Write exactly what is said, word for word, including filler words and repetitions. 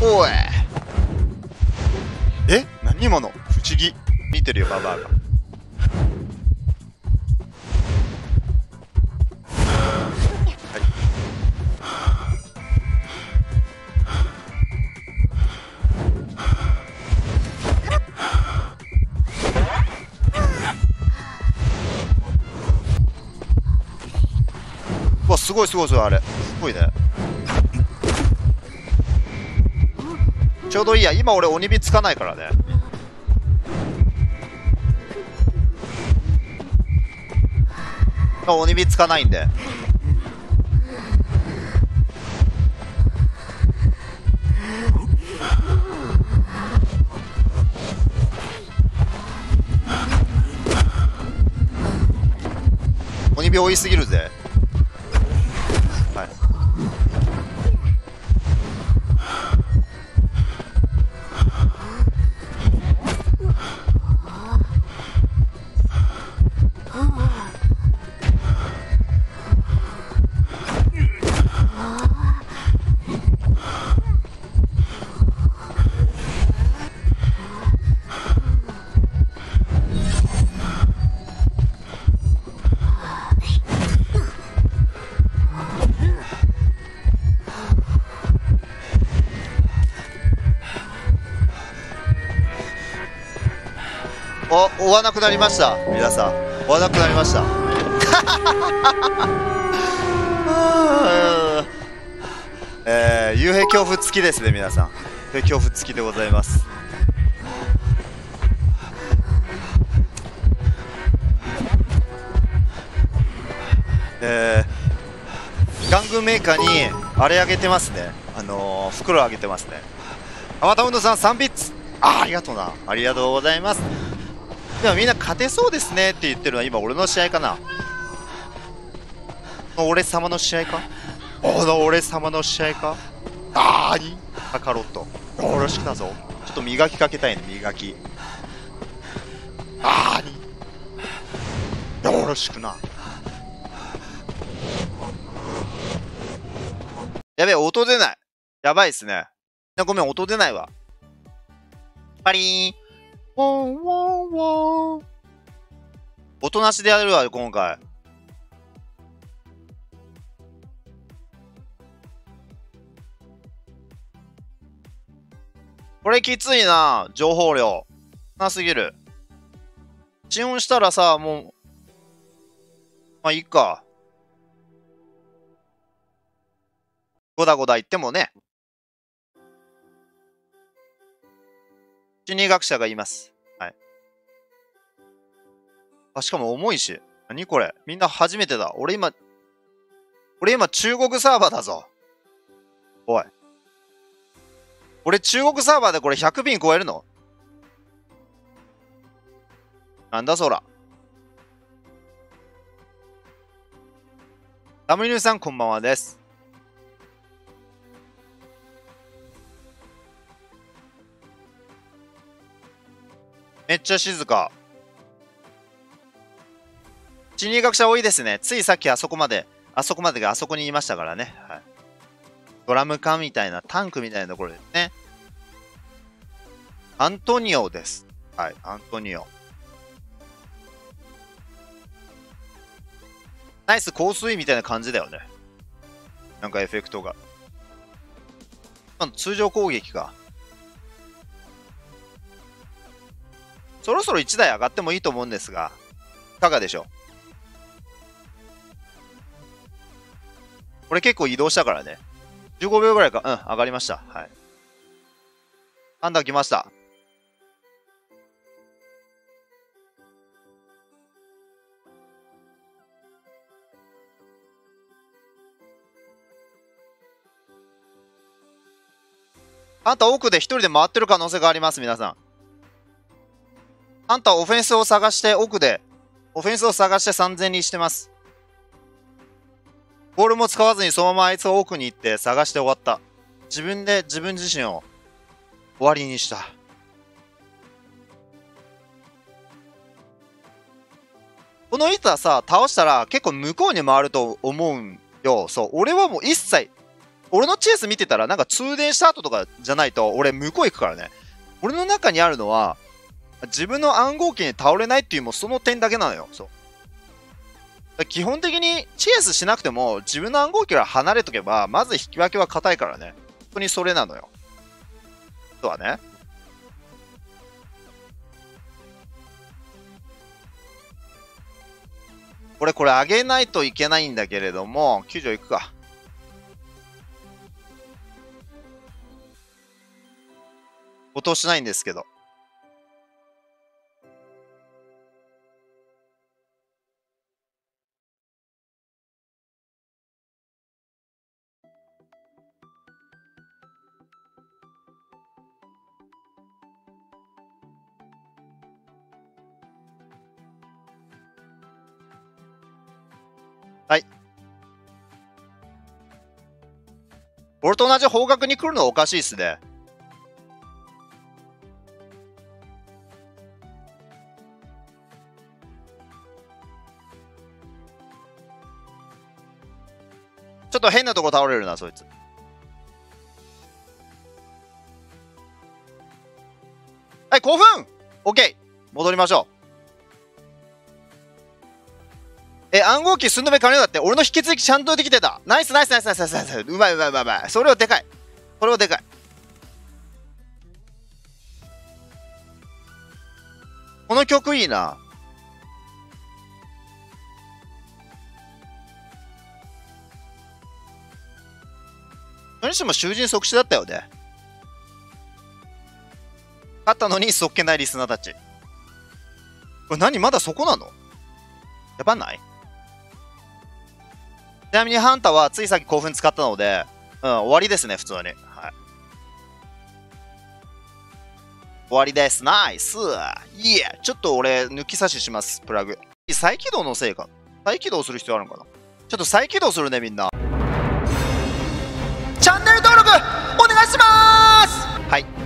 おい。え、何今の不思議。見てるよババアが。うわ、すごいすごいすごい、あれすごいね。ちょうどいいや。今俺鬼火つかないからね。あ、鬼火つかないんで。鬼火多いすぎるぜ。はい。お、追わなくなりました。皆さん。追わなくなりました。えー、幽閉恐怖付きですね、皆さん。幽閉恐怖付きでございます。えー、玩具メーカーに、あれあげてますね。あのー、袋あげてますね。あまた運動さんさんビッツ。あ、ありがとうな。ありがとうございます。でもみんな勝てそうですねって言ってるのは今俺の試合かな。俺様の試合か。おの俺様の試合か。あーにカカロットよろしくだぞ。ちょっと磨きかけたいね。磨き。あーによろしくな。やべえ、音出ない。やばいっすね。ごめん、音出ないわ。パリーン。ウォンウォンウォン。音なしでやるわ、今回。これきついな、情報量。なすぎる。遅音したらさ、もう、まあいいか。ゴダゴダ言ってもね。心理学者がいます。はい。あ、しかも重いし。何これ。みんな初めてだ。俺今、俺今中国サーバーだぞ。おい。俺中国サーバーでこれひゃくびん超えるの？なんだそら。ラムニューさんこんばんはです。めっちゃ静か。心理学者多いですね。ついさっきあそこまで、あそこまでがあそこにいましたからね。はい。ドラム缶みたいな、タンクみたいなところですね。アントニオです。はい、アントニオ。ナイス香水みたいな感じだよね。なんかエフェクトが。通常攻撃か。そろそろいちだい上がってもいいと思うんですが、いかがでしょう。これ結構移動したからね。じゅうごびょうぐらいか。うん、上がりました。はい。ハンダー来ました。あんた奥で一人で回ってる可能性があります、皆さん。あんたオフェンスを探して奥で、オフェンスを探してさんぜんにしてます。ボールも使わずにそのままあいつが奥に行って探して終わった。自分で自分自身を終わりにした。この板さ、倒したら結構向こうに回ると思うんよ。そう。俺はもう一切、 俺のチェイス見てたら、なんか通電した後とかじゃないと、俺向こう行くからね。俺の中にあるのは、自分の暗号機に倒れないっていうもうその点だけなのよ。そう。基本的にチェイスしなくても、自分の暗号機から離れとけば、まず引き分けは硬いからね。本当にそれなのよ。あとはね。これ、これ上げないといけないんだけれども、救助行くか。応答しないんですけど。はい。俺と同じ方角に来るのはおかしいっすね。ちょっと変なとこ倒れるな、そいつ。はい、興奮 !OK! 戻りましょう。え、暗号機寸止め完了だって。俺の引き継ぎちゃんとできてた。ナイスナイスナイスナイスナイスナイス。うまいうまいうまいうまい。それはでかい。それはでかい。この曲いいな。それにしても囚人即死だったよね。勝ったのにそっけないリスナーたち。これ何まだそこなの？やばない？ちなみにハンターはついさっき興奮使ったので、うん、終わりですね、普通に。はい。終わりです。ナイス。いえ、ちょっと俺、抜き差しします、プラグ。再起動のせいか。再起動する必要あるのかな？ちょっと再起動するね、みんな。チャンネル登録、お願いします。はい。